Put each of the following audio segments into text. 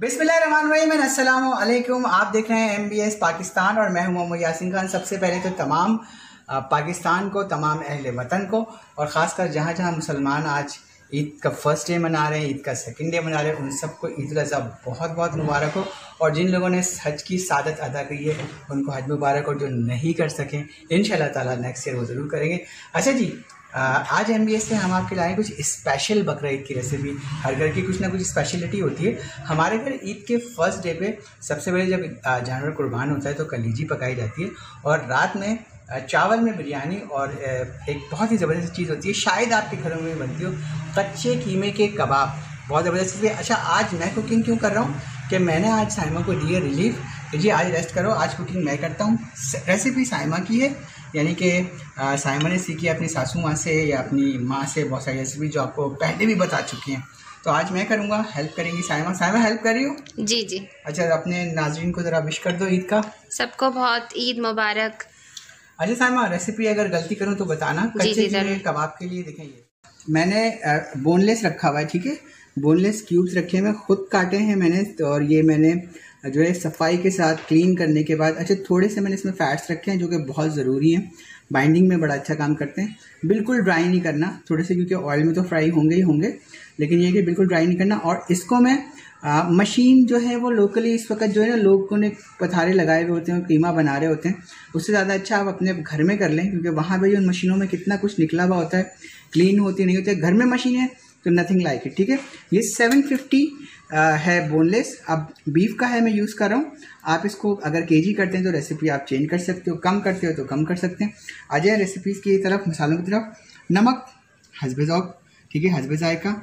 बिस्मिल्लाहिर्रहमानिर्रहीम, अस्सलामु अलैकुम। आप देख रहे हैं MBS पाकिस्तान और मैं हूं मोहम्मद यासीन खान। सबसे पहले तो तमाम पाकिस्तान को, तमाम अहले वतन को और ख़ासकर जहां जहां मुसलमान आज ईद का फर्स्ट डे मना रहे हैं, ईद का सेकंड डे मना रहे हैं, उन सबको ईद उल अज़हा बहुत बहुत मुबारक हो। और जिन लोगों ने हज की सादत अदा की है उनको हज मुबारक। और जो नहीं कर सकें इंशाल्लाह ताला नेक्स्ट ईयर वो ज़रूर करेंगे। अच्छा जी, आज MBS से हम आपके लाए कुछ स्पेशल बकरा ईद की रेसिपी। हर घर की कुछ ना कुछ स्पेशलिटी होती है। हमारे घर ईद के फर्स्ट डे पे सबसे पहले जब जानवर कुर्बान होता है तो कलीजी पकाई जाती है और रात में चावल में बिरयानी और एक बहुत ही ज़बरदस्त चीज़ होती है, शायद आपके घरों में भी बनती हो, कच्चे कीमे के कबाब। बहुत ज़बरदस्त चीज़ है। अच्छा, आज मैं कुकिंग क्यों कर रहा हूँ कि मैंने आज साइमा को दी है रिलीफ कि जी आज रेस्ट करो, आज कुकिंग मैं करता हूँ। रेसिपी साइमा की है, यानी कि साइमा ने सीखी अपनी सासू माँ से या अपनी माँ से बहुत सारी रेसिपी जो आपको पहले भी बता चुकी हैं। तो आज मैं करूँगा, हेल्प करेंगी साइमा। साइमा हेल्प कर रही हो? जी जी। अच्छा, अपने नाज़रीन को ज़रा विश कर दो ईद का। सबको बहुत ईद मुबारक। अच्छा साइमा, रेसिपी अगर गलती करूँ तो बताना। कच्चे कीमे कबाब के लिए देखें, ये मैंने बोनलेस रखा हुआ है, ठीक है, बोनलेस क्यूब्स रखे हैं, मैं खुद काटे हैं मैंने। और ये मैंने जो है सफाई के साथ क्लीन करने के बाद, अच्छा थोड़े से मैंने इसमें फैट्स रखे हैं जो कि बहुत ज़रूरी हैं, बाइंडिंग में बड़ा अच्छा काम करते हैं। बिल्कुल ड्राई नहीं करना, थोड़े से, क्योंकि ऑयल में तो फ्राई होंगे ही होंगे, लेकिन ये कि बिल्कुल ड्राई नहीं करना। और इसको मैं मशीन जो है वो लोकली इस वक्त जो है ना, लोगों ने पथारे लगाए हुए होते हैं और कीमा बना रहे होते हैं, उससे ज़्यादा अच्छा आप अपने घर में कर लें, क्योंकि वहाँ पर उन मशीनों में कितना कुछ निकला हुआ होता है, क्लीन होती नहीं होती है। घर में मशीन है तो नथिंग लाइक इट, ठीक है। ये 750 है बोनलेस। अब बीफ का है मैं यूज़ कर रहा हूँ। आप इसको अगर केजी करते हैं तो रेसिपी आप चेंज कर सकते हो, कम करते हो तो कम कर सकते हैं। आ जाए रेसिपीज़ की तरफ, मसालों की तरफ। नमक हस्बे ज़ौक़, ठीक है, हस्बे ज़ायक़ा।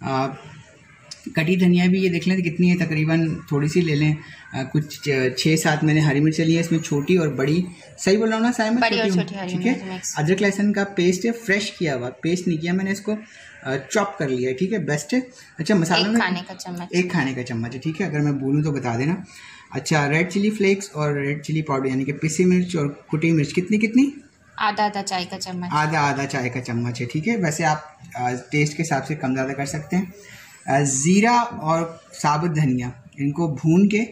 कटी धनिया भी ये देख लें कितनी है, तकरीबन थोड़ी सी ले लें। कुछ 6-7 मैंने हरी मिर्च ली है, इसमें छोटी और बड़ी, सही बोल रहा हूँ ना साइमा? बड़ी और छोटी, ठीक है। अदरक लहसुन का पेस्ट है, फ्रेश किया हुआ, पेस्ट नहीं किया मैंने, इसको चॉप कर लिया है, ठीक है, बेस्ट है। अच्छा, मसालों में 1 खाने का चम्मच है, ठीक है, अगर मैं भूलूँ तो बता देना। अच्छा, रेड चिली फ्लेक्स और रेड चिली पाउडर, यानी कि पिसी मिर्च और कुटी मिर्च, कितनी? आधा चाय का चम्मच। आधा चाय का चम्मच है, ठीक है। वैसे आप टेस्ट के हिसाब से कम ज़्यादा कर सकते हैं। ज़ीरा और साबुत धनिया, इनको भून के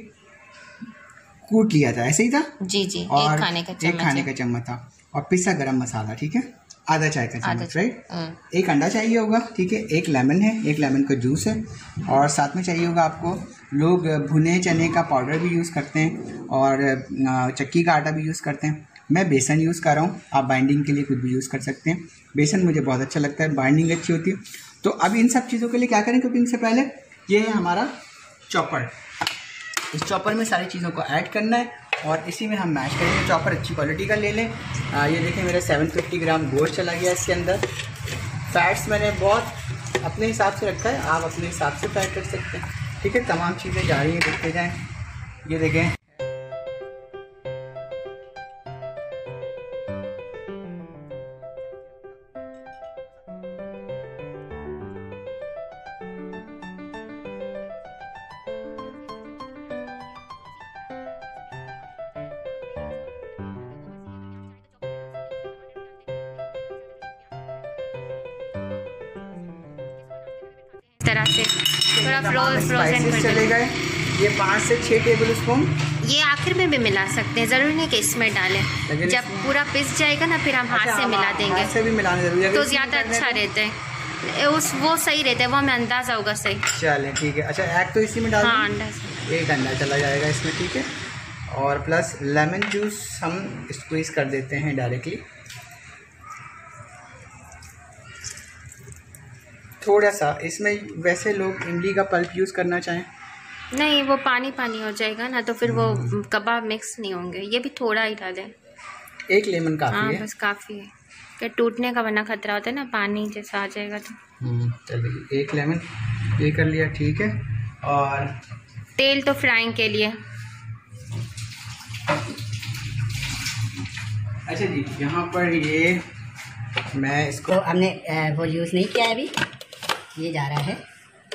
कूट लिया था, ऐसे ही था जी जी। और 1 खाने का चम्मच था। और पिसा गरम मसाला, ठीक है, आधा चाय का चम्मच, राइट। 1 अंडा चाहिए होगा, ठीक है। 1 लेमन है, 1 लेमन का जूस है। और साथ में चाहिए होगा आपको, लोग भुने चने का पाउडर भी यूज़ करते हैं और चक्की का आटा भी यूज़ करते हैं। मैं बेसन यूज़ कर रहा हूँ, आप बाइंडिंग के लिए कुछ भी यूज़ कर सकते हैं। बेसन मुझे बहुत अच्छा लगता है, बाइंडिंग अच्छी होती है। तो अब इन सब चीज़ों के लिए क्या करें कुकिंग से पहले, ये है हमारा चॉपर। इस चॉपर में सारी चीज़ों को ऐड करना है और इसी में हम मैश करेंगे। चॉपर अच्छी क्वालिटी का ले लें। ये देखें, मेरा 750 ग्राम गोश्त चला गया इसके अंदर। फैट्स मैंने बहुत अपने हिसाब से रखा है, आप अपने हिसाब से फ्राई कर सकते हैं, ठीक है। तमाम चीज़ें जा रही हैं, देखते जाएँ। ये देखें, तरह से थोड़ा फ्रोजन चले गए। ये 5 से 6 टेबल स्पून ये आखिर में भी मिला सकते हैं, ज़रूरी नहीं कि इसमें डालें। जब पूरा पिस जाएगा ना फिर हम हाथ से मिला देंगे, हाथ से भी मिलाना जरूरी है तो ज़्यादा अच्छा रहता है, वो सही रहता है, वो हमें अंदाज़ा होगा सही। चलें, ठीक है। अच्छा, एग तो इसी में डाल, हाँ, अंडा से 1 अंडा चला जाएगा इसमें, ठीक है। और प्लस लेमन जूस हम स्क्वीज़ कर देते हैं डायरेक्टली, थोड़ा सा। इसमें वैसे लोग इमली का पल्प यूज़ करना चाहें, नहीं, वो पानी हो जाएगा ना, तो फिर वो कबाब मिक्स नहीं होंगे। ये भी थोड़ा ही डालें, 1 लेमन काफ़ी है। बस काफ़ी है, कि टूटने का वरना खतरा होता है ना, पानी जैसा आ जाएगा तो। चलिए, 1 लेमन ये कर लिया, ठीक है। और तेल तो फ्राइंग के लिए। अच्छा जी, यहाँ पर ये मैं इसको तो हमने वो यूज़ नहीं किया है अभी, ये जा रहा है।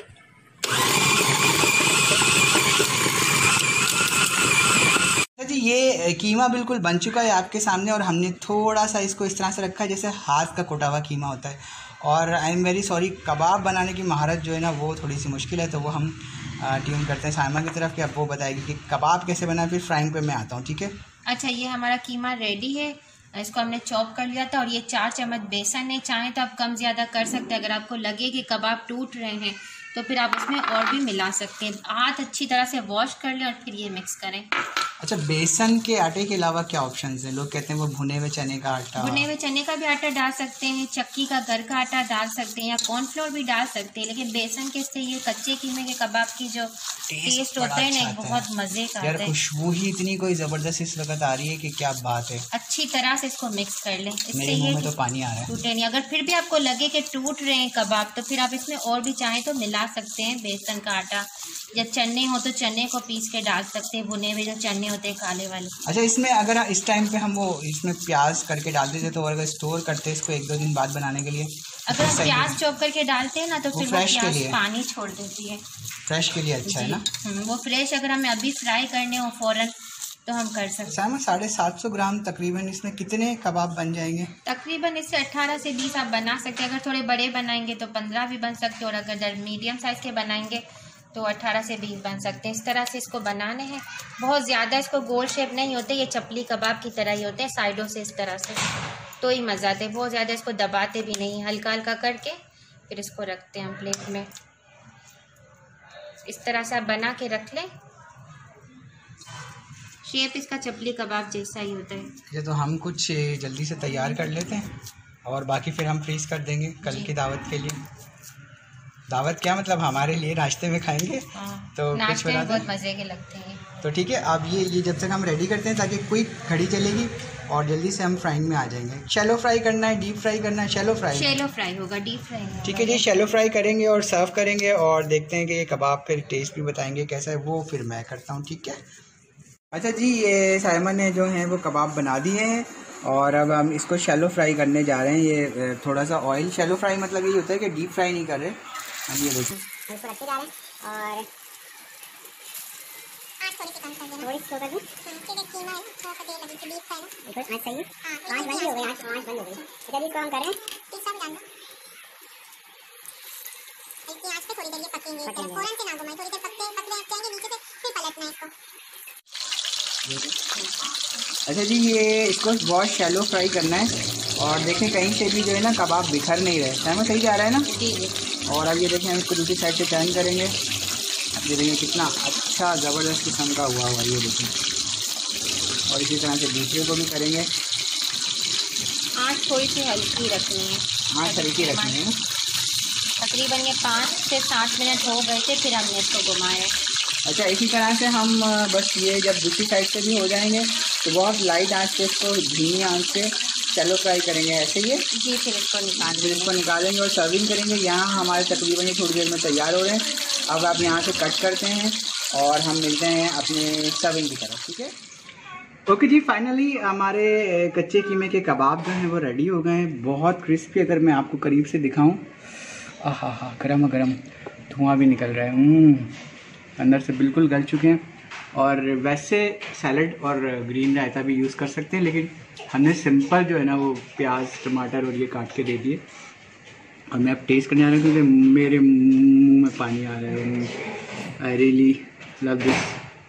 जी, ये कीमा बिल्कुल बन चुका है आपके सामने और हमने थोड़ा सा इसको इस तरह से रखा है जैसे हाथ का कोटा हुआ कीमा होता है। और आई एम वेरी सॉरी, कबाब बनाने की महारत जो है ना वो थोड़ी सी मुश्किल है, तो वो हम ट्यून करते हैं साइमा की तरफ कि अब वो बताएगी कि कबाब कैसे बनाए, फिर फ्राइंग पे मैं आता हूँ, ठीक है। अच्छा, ये हमारा कीमा रेडी है, इसको हमने चॉप कर लिया था और ये 4 चम्मच बेसन है। चाहें तो आप कम ज़्यादा कर सकते हैं। अगर आपको लगे कि कबाब टूट रहे हैं तो फिर आप उसमें और भी मिला सकते हैं। हाथ अच्छी तरह से वॉश कर लें और फिर ये मिक्स करें। अच्छा, बेसन के आटे के अलावा क्या ऑप्शंस हैं? लोग कहते हैं वो भुने हुए चने का आटा, भुने हुए चने का भी आटा डाल सकते हैं, चक्की का घर का आटा डाल सकते हैं, या कॉर्नफ्लोर भी डाल सकते हैं। लेकिन बेसन के से ये कच्चे कीमे के कबाब की जो टेस्ट होता है ना, बहुत मज़े का यार, खुशबू ही इतनी कोई ज़बरदस्त इस वक्त आ रही है कि क्या बात है। अच्छी तरह से इसको मिक्स कर लें, मेरे मुंह में तो पानी आ रहा है। टूटे नहीं। अगर फिर भी आपको लगे कि टूट रहे हैं कबाब तो फिर आप इसमें और भी चाहें तो मिला सकते हैं बेसन का आटा, या चने हो तो चने को पीस के डाल सकते हैं, भुने हुए जो चने होते हैं काले वाले। अच्छा, इसमें अगर इस टाइम पे हम वो इसमें प्याज करके डाल देते तो अगर स्टोर करते इसको 1-2 दिन बाद बनाने के लिए, अगर हम प्याज चॉप करके डालते हैं ना तो फिर वो प्याज पानी छोड़ देती है। फ्रेश के लिए अच्छा है ना। वो फ्रेश अगर हमें अभी फ्राई करने हो फ़ौरन तो हम कर सकते हैं। 750 ग्राम तकरीबन इसमें कितने कबाब बन जाएंगे? तकरीबन इससे 18 से 20 आप बना सकते हैं। अगर थोड़े बड़े बनाएंगे तो 15 भी बन सकते हैं, और अगर मीडियम साइज़ के बनाएंगे तो 18 से 20 बन सकते हैं। इस तरह से इसको बनाने हैं। बहुत ज़्यादा इसको गोल शेप नहीं होते, ये चपली कबाब की तरह ही होते हैं, साइडों से इस तरह से, तो ही मज़ा आते हैं। बहुत ज़्यादा इसको दबाते भी नहीं, हल्का हल्का करके फिर इसको रखते हैं हम प्लेट में। इस तरह से आप बना के रख लें। शेप इसका चपली कबाब जैसा ही होता है। ये तो हम कुछ जल्दी से तैयार कर लेते हैं और बाकी फिर हम फ्रीज़ कर देंगे कल की दावत के लिए। दावत क्या मतलब, हमारे लिए नाश्ते में खाएंगे। तो कुछ बना बहुत मज़े के लगते हैं। तो ठीक है, अब ये जब तक हम रेडी करते हैं ताकि क्विक घड़ी चलेगी और जल्दी से हम फ्राइंग में आ जाएंगे। शैलो फ्राई करना है, डीप फ्राई करना है? शैलो फ्राई होगा, डीप फ्राई होगा। ठीक है जी, शैलो फ्राई करेंगे और सर्व करेंगे और देखते हैं कि ये कबाब फिर टेस्ट भी बताएंगे कैसा है, वो फिर मैं करता हूँ, ठीक है। अच्छा जी, ये साइमा ने जो है वो कबाब बना दिए हैं और अब हम इसको शैलो फ्राई करने जा रहे हैं। ये थोड़ा सा ऑयल, शैलो फ्राई मतलब ये होता है कि डीप फ्राई नहीं कर रहे। हम ये देखिए इसको रखते जा रहे हैं और आँच थोड़ी सी कम कर देना, थोड़ी स्लो कर दूँ क्योंकि कीमा है थोड़ा सा तेल लगी थी, डीप फ्राई ना। देखो आँच सही है, आँच बंद हो गई, आँच बंद हो गई। चलिए इसको हम कर रहे हैं, तीसरा भी डाल दो। इसकी आँच पे थोड़ी देर ये पकेंगे, फौरन से ना घुमाएं, थोड़ी देर पकते जाएंगे नीचे से, फिर पलटना है इसको। अच्छा जी, ये इसको बहुत शैलो फ्राई करना है और देखें कहीं से भी जो है ना कबाब बिखर नहीं रहे। टाइम सही जा रहा है ना जी। और अब ये देखें हम इसको दूसरी साइड से टर्न करेंगे। ये देखें कितना अच्छा ज़बरदस्त किस्म का हुआ ये देखें, और इसी तरह से दूसरे को भी करेंगे। आँच थोड़ी सी हल्की रखनी है, आँच हल्की रखनी है। तकरीबन ये 5 से 7 मिनट हो गए थे, फिर हमने इसको घुमाया। अच्छा, इसी तरह से हम बस ये जब दूसरी साइड से भी हो जाएंगे तो बहुत लाइट आंच पे इसको धीमी आंच से शैलो फ्राई करेंगे, ऐसे ही है जी। फिर इसको निकालेंगे और सर्विंग करेंगे। यहाँ हमारे तकरीबन ये थोड़ी देर में तैयार हो रहे हैं। अब आप यहाँ से कट करते हैं और हम मिलते हैं अपने सर्विंग की तरफ, ठीक है। ओके जी, फाइनली हमारे कच्चे कीमे के कबाब जो हैं वो रेडी हो गए हैं, बहुत क्रिस्पी। अगर मैं आपको करीब से दिखाऊँ, आहा, गरम गरम धुआं भी निकल रहा है, अंदर से बिल्कुल गल चुके हैं। और वैसे सैलड और ग्रीन रायता भी यूज़ कर सकते हैं, लेकिन हमने सिंपल जो है ना वो प्याज टमाटर और ये काट के दे दिए। और मैं अब टेस्ट करने आ रहा हूँ क्योंकि मेरे मुंह में पानी आ रहा है। I really love this.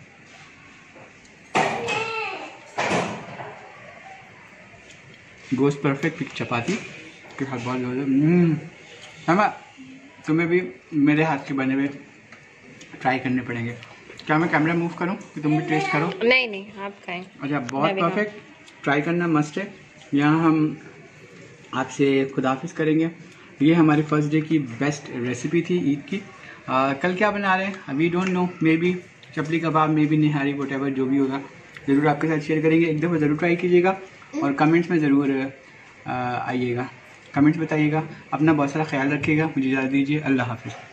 गोश्त परफेक्ट चपाती के साथ बहुत ज़्यादा। तुम्हें भी मेरे हाथ के बने हुए ट्राई करने पड़ेंगे। क्या मैं कैमरा मूव करूं कि तुम भी टेस्ट करो? नहीं, आप खाएं। अच्छा, बहुत परफेक्ट, ट्राई करना मस्ट है। यहाँ हम आपसे खुदाफिज करेंगे। ये हमारी फर्स्ट डे की बेस्ट रेसिपी थी ईद की। कल क्या बना रहे हैं अभी don't know, maybe chapli kebab, maybe nihari, whatever जो भी होगा ज़रूर आपके साथ शेयर करेंगे। एक दफ़ा ज़रूर ट्राई कीजिएगा और कमेंट्स में ज़रूर आइएगा, कमेंट्स बताइएगा। अपना बहुत सारा ख्याल रखिएगा। मुझे इजाज़त दीजिए, अल्लाह हाफिज़।